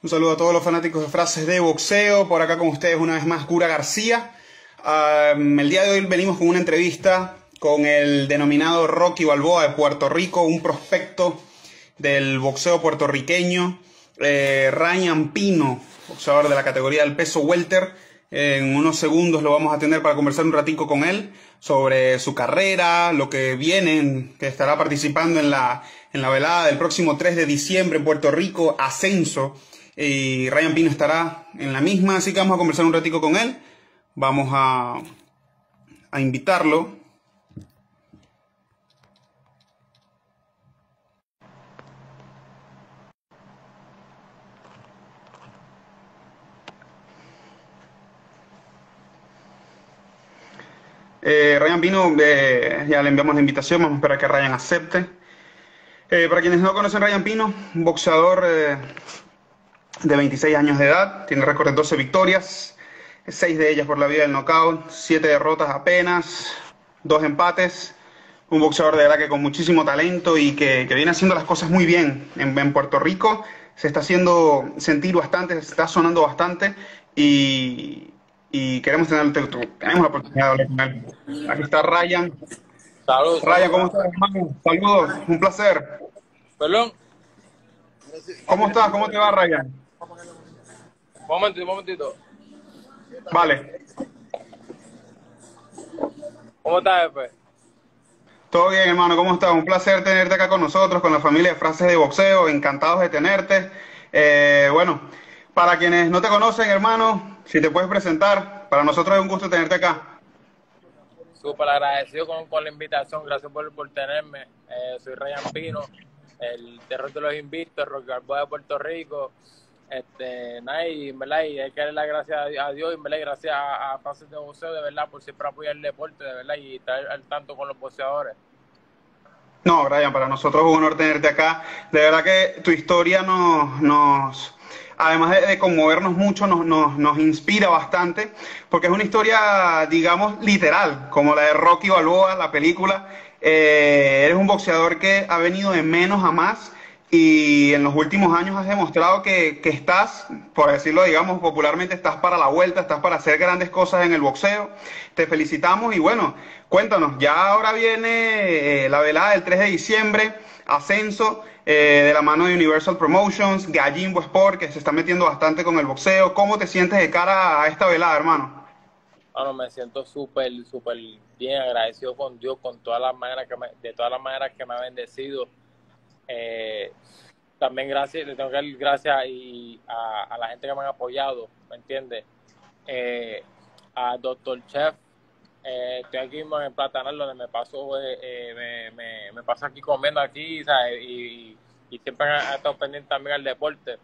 Un saludo a todos los fanáticos de frases de boxeo. Por acá con ustedes una vez más Cura García. El día de hoy venimos con una entrevista con el denominado Rocky Balboa de Puerto Rico, un prospecto del boxeo puertorriqueño. Ryan Pino, boxeador de la categoría del peso welter. En unos segundos lo vamos a tener para conversar un ratico con él sobre su carrera, lo que viene, que estará participando en la velada del próximo 3 de diciembre en Puerto Rico, Ascenso. Y Ryan Pino estará en la misma, así que vamos a conversar un ratico con él. Vamos a invitarlo. Ryan Pino, ya le enviamos la invitación, vamos a esperar que Ryan acepte. Para quienes no conocen, Ryan Pino, un boxeador de 26 años de edad, tiene récord de 12 victorias, 6 de ellas por la vía del knockout, 7 derrotas apenas, 2 empates. Un boxeador de verdad que con muchísimo talento y que viene haciendo las cosas muy bien. En Puerto Rico se está haciendo sentir bastante, se está sonando bastante y queremos tenemos la oportunidad de hablar con él. Aquí está Ryan. Saludos. Ryan, ¿cómo estás, hermano? Saludos, un placer. Perdón. ¿Cómo estás? ¿Cómo te va, Ryan? Un momentito. Vale. ¿Cómo estás, jefe? Todo bien, hermano, ¿cómo estás? Un placer tenerte acá con nosotros, con la familia de Frases de Boxeo, encantados de tenerte. Bueno, para quienes no te conocen, hermano, si te puedes presentar, para nosotros es un gusto tenerte acá. Súper agradecido con la invitación, gracias por tenerme. Soy Ryan Pino, el terror de los invictos, Rocky Balboa de Puerto Rico. Y hay que darle las gracias a Dios y gracias a Frases de Boxeo, de verdad, por siempre apoyar el deporte, de verdad, y estar al tanto con los boxeadores. No, Ryan, para nosotros es un honor tenerte acá. De verdad que tu historia además de conmovernos mucho, nos inspira bastante, porque es una historia, digamos, literal, como la de Rocky Balboa, la película. Eres un boxeador que ha venido de menos a más y en los últimos años has demostrado que estás, por decirlo, digamos, popularmente, estás para la vuelta, estás para hacer grandes cosas en el boxeo. Te felicitamos y bueno, cuéntanos, ya ahora viene la velada del 3 de diciembre, Ascenso, de la mano de Universal Promotions, Gallimbo Sport, que se está metiendo bastante con el boxeo. ¿Cómo te sientes de cara a esta velada, hermano? Bueno, me siento súper bien, agradecido con Dios, con todas las maneras de todas las maneras que me ha bendecido. También le tengo que dar gracias a la gente que me han apoyado, ¿me entiendes? A Dr. Chef, estoy aquí en el Platanal, donde me paso aquí comiendo aquí, ¿sabes? Y siempre he estado pendiente también al deporte.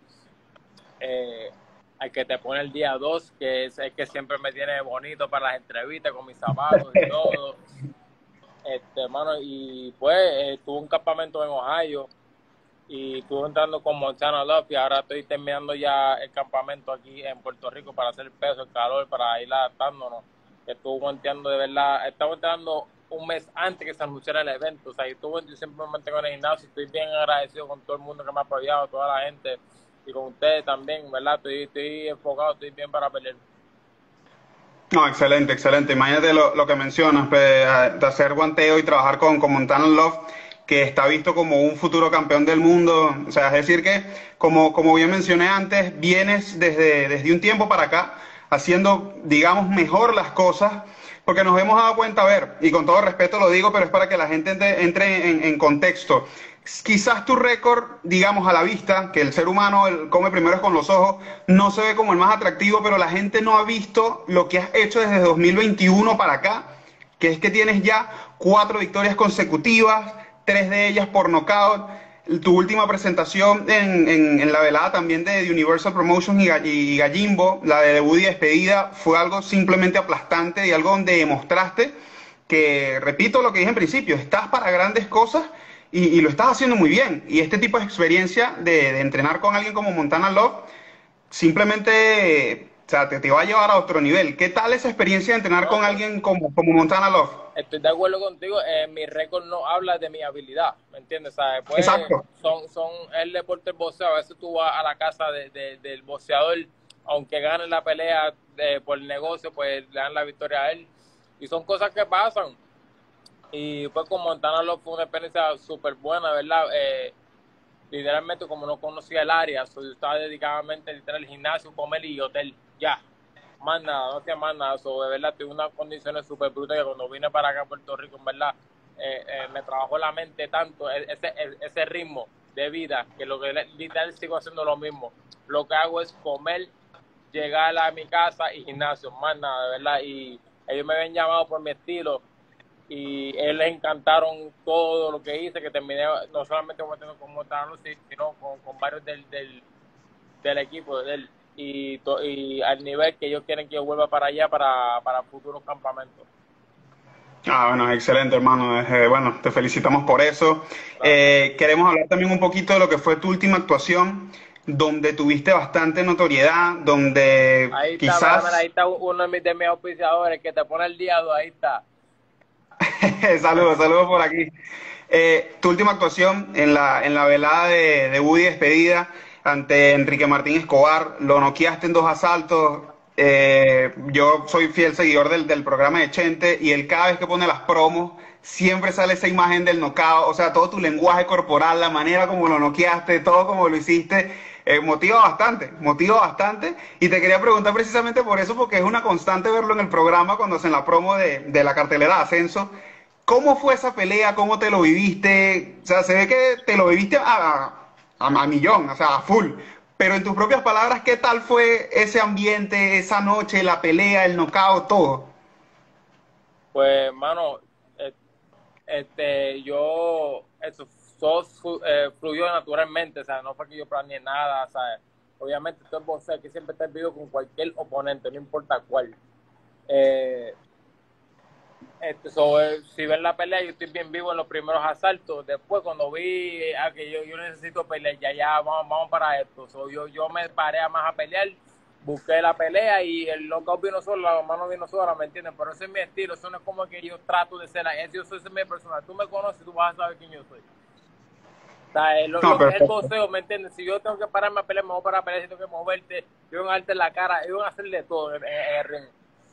Al que te pone el día 2, que es el que siempre me tiene bonito para las entrevistas con mis zapatos y todo. Hermano, y pues tuve un campamento en Ohio y estuve entrando con Montana Love y ahora estoy terminando ya el campamento aquí en Puerto Rico para hacer el peso, el calor, para ir adaptándonos. Estuve volteando de verdad, estaba volteando un mes antes que se anunciara el evento. O sea, yo siempre me mantengo en el gimnasio, estoy bien agradecido con todo el mundo que me ha apoyado, toda la gente y con ustedes también, ¿verdad? Estoy enfocado, estoy bien para pelear. No, excelente, excelente. Imagínate lo que mencionas, de hacer guanteo y trabajar con Montana Love, que está visto como un futuro campeón del mundo. O sea, es decir que, como bien mencioné antes, vienes desde un tiempo para acá haciendo, digamos, mejor las cosas, porque nos hemos dado cuenta, a ver, y con todo respeto lo digo, pero es para que la gente entre en contexto. Quizás tu récord, digamos, a la vista, que el ser humano come primero con los ojos, no se ve como el más atractivo, pero la gente no ha visto lo que has hecho desde 2021 para acá, que es que tienes ya 4 victorias consecutivas, 3 de ellas por nocaut. Tu última presentación en la velada también de Universal Promotions y Gallimbo, la de debut y despedida, fue algo simplemente aplastante y algo donde demostraste que, repito lo que dije en principio, estás para grandes cosas y lo estás haciendo muy bien. Y este tipo de experiencia de entrenar con alguien como Montana Love simplemente sea, te va a llevar a otro nivel. ¿Qué tal esa experiencia de entrenar No, con pues, alguien como Montana Love? estoy de acuerdo contigo, mi récord no habla de mi habilidad, ¿me entiendes? ¿Sabes? Pues Exacto. son el deporte del boxeo, a veces tú vas a la casa del boxeador, aunque gane la pelea por el negocio, pues le dan la victoria a él, y son cosas que pasan, y pues con Montana Love fue una experiencia súper buena, ¿verdad? Literalmente como no conocía el área, yo estaba dedicadamente literal al gimnasio, comer y hotel, ya, más nada, no hacía más nada, de verdad tuve unas condiciones súper brutas que cuando vine para acá a Puerto Rico, en verdad, me trabajó la mente tanto, ese ritmo de vida, que lo que literal sigo haciendo lo mismo, lo que hago es comer, llegar a mi casa y gimnasio, más nada, de verdad, y ellos me habían llamado por mi estilo, y él les encantaron todo lo que hice, que terminé no solamente con Montanaro, sino con varios del equipo de él, y al nivel que ellos quieren que yo vuelva para allá para futuros campamentos. Ah, bueno, excelente, hermano. Bueno, te felicitamos por eso. Gracias. Queremos hablar también un poquito de lo que fue tu última actuación, donde tuviste bastante notoriedad, donde Ahí está, mira, mira, quizás... ahí está uno de mis auspiciadores que te pone el día 2, ahí está. Saludos, saludos por aquí. Tu última actuación en la velada de Woody despedida ante Enrique Martín Escobar, lo noqueaste en 2 asaltos. Yo soy fiel seguidor del programa de Chente y él cada vez que pone las promos siempre sale esa imagen del knockout, o sea, todo tu lenguaje corporal, la manera como lo noqueaste, todo como lo hiciste, motiva bastante. Y te quería preguntar precisamente por eso, porque es una constante verlo en el programa cuando hacen la promo de la cartelera de Ascenso. ¿Cómo fue esa pelea? ¿Cómo te lo viviste? O sea, se ve que te lo viviste a millón, o sea, a full. Pero en tus propias palabras, ¿qué tal fue ese ambiente, esa noche, la pelea, el knockout, todo? Pues, mano, eso fluyó naturalmente, o sea, no fue que yo planeé nada, o sea, obviamente todo el boxeo que siempre está en vivo con cualquier oponente, no importa cuál. Eh, si ven la pelea, yo estoy bien vivo en los primeros asaltos. Después, cuando vi que yo necesito pelear, ya, vamos para esto. Yo me paré a más a pelear, busqué la pelea y el knockout vino solo, la mano vino sola, ¿me entienden? Pero ese es mi estilo, eso no es como que yo trato de ser, yo soy ese mi personal. Tú me conoces, tú vas a saber quién yo soy. O sea, No, lo que es el perfecto. boxeo, ¿me entiendes? Si yo tengo que pararme a pelear, me voy para pelear, si tengo que moverte, yo voy a darte la cara, yo voy a hacerle todo en el ring.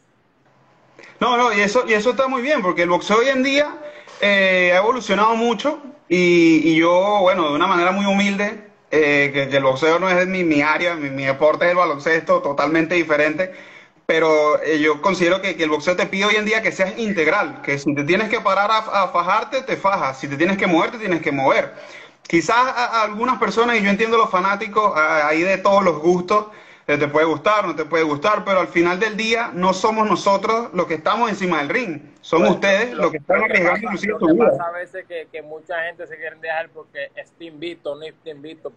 No, no, y eso está muy bien, porque el boxeo hoy en día ha evolucionado mucho y yo, bueno, de una manera muy humilde, que el boxeo no es mi área, mi deporte es el baloncesto, totalmente diferente, pero yo considero que el boxeo te pide hoy en día que seas integral, que si te tienes que parar a fajarte, te fajas, si te tienes que mover, te tienes que mover. Quizás a algunas personas, y yo entiendo los fanáticos, ahí de todos los gustos, te puede gustar, no te puede gustar, pero al final del día no somos nosotros los que estamos encima del ring, son Pues ustedes los que están arriesgando inclusive lo su que vida. pasa a veces que mucha gente se quiere dejar porque está invito, no está invito,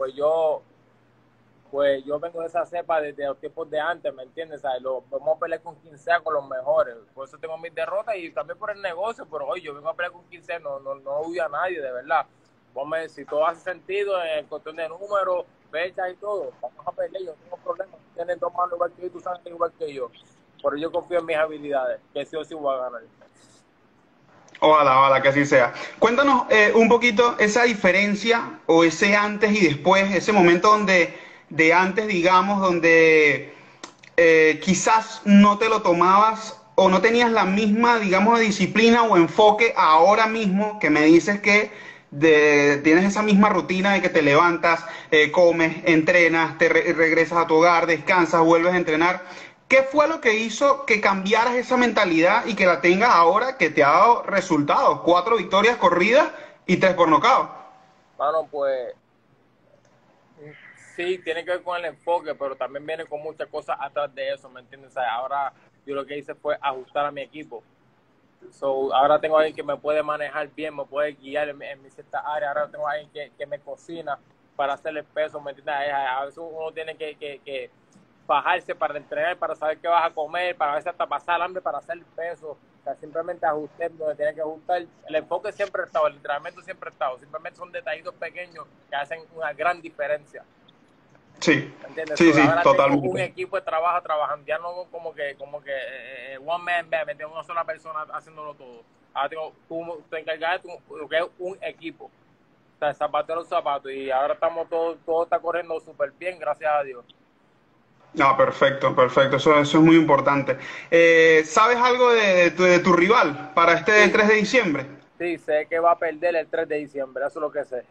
pues yo vengo de esa cepa desde los tiempos de antes, ¿me entiendes? ¿Sabes? Vamos a pelear con quien sea, con los mejores, por eso tengo mis derrotas y también por el negocio, pero oye, yo vengo a pelear con quien sea, no huyo a nadie, de verdad. Si todo hace sentido en cuestión de números, fechas y todo, vamos a pelear, yo no tengo problemas, tienen 2 manos igual que yo, tú sabes igual que yo, pero yo confío en mis habilidades, que sí o sí voy a ganar. Ojalá, ojalá que así sea. Cuéntanos un poquito esa diferencia o ese antes y después, ese momento de antes, digamos, donde quizás no te lo tomabas o no tenías la misma, digamos, disciplina o enfoque ahora mismo que me dices que tienes esa misma rutina de que te levantas, comes, entrenas, regresas a tu hogar, descansas, vuelves a entrenar. ¿Qué fue lo que hizo que cambiaras esa mentalidad y que la tengas ahora que te ha dado resultados? 4 victorias corridas y 3 por nocaut. Mano, pues sí, tiene que ver con el enfoque, pero también viene con muchas cosas atrás de eso, ¿me entiendes? O sea, ahora yo lo que hice fue ajustar a mi equipo. Ahora tengo a alguien que me puede manejar bien, me puede guiar en mi cierta área. Ahora tengo a alguien que me cocina para hacer el peso, ¿me entiendes? A veces uno tiene que fajarse para entrenar, para saber qué vas a comer, para a veces hasta pasar hambre para hacer el peso. O sea, simplemente ajustar donde tiene que ajustar. El enfoque siempre ha estado, el entrenamiento siempre ha estado. Simplemente son detallitos pequeños que hacen una gran diferencia. Sí, ¿Entiendes? sí, So, sí, ahora tengo un totalmente. equipo de trabajo trabajando, ya no como que one man band, ¿me entiendes? Una sola persona haciéndolo todo. Ahora tengo, tú te encargas de lo que es un equipo, o sea, zapato a los zapatos, y ahora estamos todo está corriendo súper bien, gracias a Dios. Ah, perfecto, perfecto, eso es muy importante. ¿Sabes algo de tu rival para este Sí, 3 de diciembre? sí, sé que va a perder el 3 de diciembre, eso es lo que sé.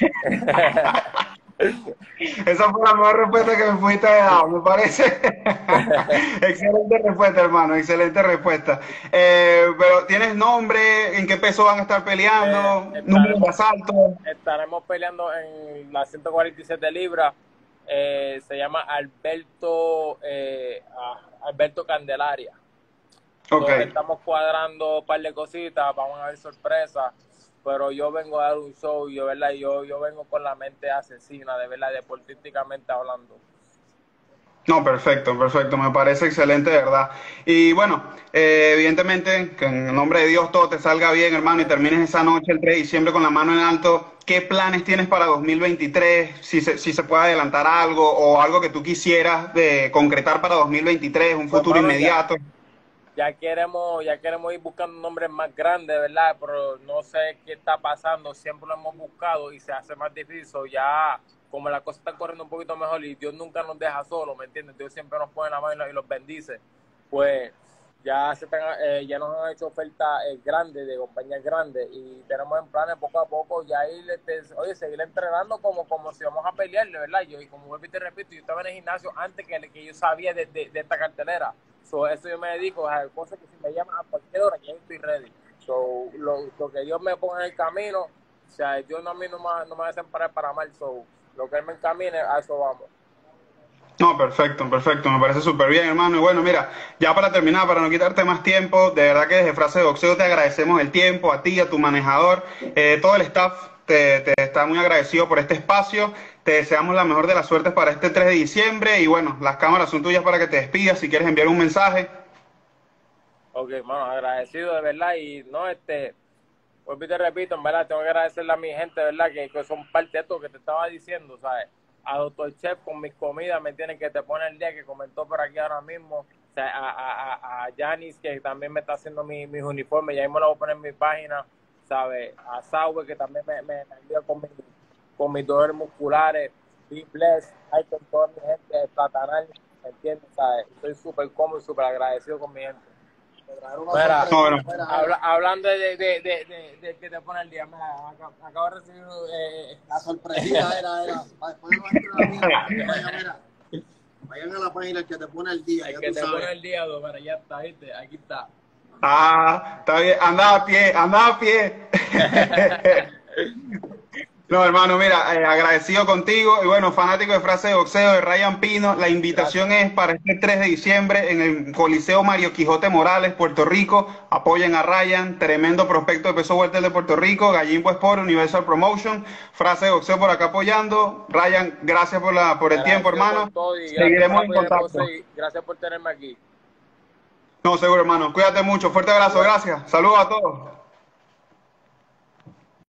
Esa fue la mejor respuesta que me pudiste haber dado, me parece. Excelente respuesta, hermano, excelente respuesta. Pero ¿tienes nombre? ¿En qué peso van a estar Eh, peleando? ¿Número de estaremos, asalto? estaremos peleando en las 147 libras. Se llama Alberto Candelaria. Ok. So, estamos cuadrando un par de cositas, vamos a ver sorpresas, pero yo vengo a dar un show, yo, ¿verdad? Yo vengo con la mente asesina, de verdad, deportísticamente hablando. No, perfecto, perfecto, me parece excelente, de verdad. Y bueno, evidentemente, que en el nombre de Dios todo te salga bien, hermano, y Amén. termines esa noche el 3 de diciembre con la mano en alto. ¿Qué planes tienes para 2023? Si se puede adelantar algo o algo que tú quisieras de concretar para 2023, un Pues, futuro hermano, inmediato. ya queremos ir buscando nombres más grandes, ¿verdad? Pero no sé qué está pasando, siempre lo hemos buscado y se hace más difícil. So, ya, como la cosa está corriendo un poquito mejor y Dios nunca nos deja solos, ¿me entiendes? Dios siempre nos pone la mano y los bendice. Pues ya nos han hecho ofertas grandes, de compañías grandes, y tenemos en planes poco a poco ya ir, oye, seguir entrenando como si vamos a pelear, de verdad. Yo, y como vuelvo y te repito, yo estaba en el gimnasio antes que yo sabía de esta cartelera. So, eso yo me dedico a cosas que si me llaman a cualquier hora, ya estoy ready. So, lo que Dios me ponga en el camino, o sea, Dios a mí no me va a desamparar para mal. So, lo que Él me encamine, a eso vamos. No, perfecto, perfecto, me parece súper bien, hermano. Y bueno, mira, ya para terminar, para no quitarte más tiempo, de verdad que desde Frase de Boxeo te agradecemos el tiempo, a ti, a tu manejador, todo el staff te está muy agradecido por este espacio. Te deseamos la mejor de las suertes para este 3 de diciembre y bueno, las cámaras son tuyas para que te despidas si quieres enviar un mensaje. Ok, hermano, agradecido de verdad. Y no, vuelvo y te repito, en verdad, tengo que agradecerle a mi gente, ¿verdad? Que son parte de esto que te estaba diciendo, ¿sabes? A Doctor Chef con mis comidas, ¿me entienden? Que te pone el día, que comentó por aquí ahora mismo. O sea, a Yanis, que también me está haciendo mis uniformes, ya mismo lo voy a poner en mi página, ¿sabes? A Sauer, que también me ayuda con mis dolores musculares. Be blessed, hay con toda mi gente, Platanal, ¿me entiendes? ¿Sabes? Estoy súper cómodo y súper agradecido con mi gente. Mira, No, bueno, hablando de que te pone el día, mira, acabo de recibir La sorpresita era. Después de los entrenamientos, que vayan, mira, vayan a la página que te pone el día, el ya que tú te sabes. pone el día, mira, ya está, ¿viste? Aquí está. ah, está bien, anda a pie, anda a pie. No, hermano, mira, agradecido contigo y bueno, fanático de Frase de Boxeo de Ryan Pino, la Gracias. invitación es para este 3 de diciembre en el Coliseo Mario Quijote Morales, Puerto Rico. Apoyen a Ryan, tremendo prospecto de peso welter de Puerto Rico, Gallimbo Sport, Universal Promotion, Frase de Boxeo por acá apoyando. Ryan, gracias por el tiempo, Agradecido hermano. con todo y gracias por Seguiremos en apoyar el contacto. boxeo y gracias por tenerme aquí. No, seguro, hermano. Cuídate mucho. Fuerte abrazo, Igual. gracias. Saludos a todos.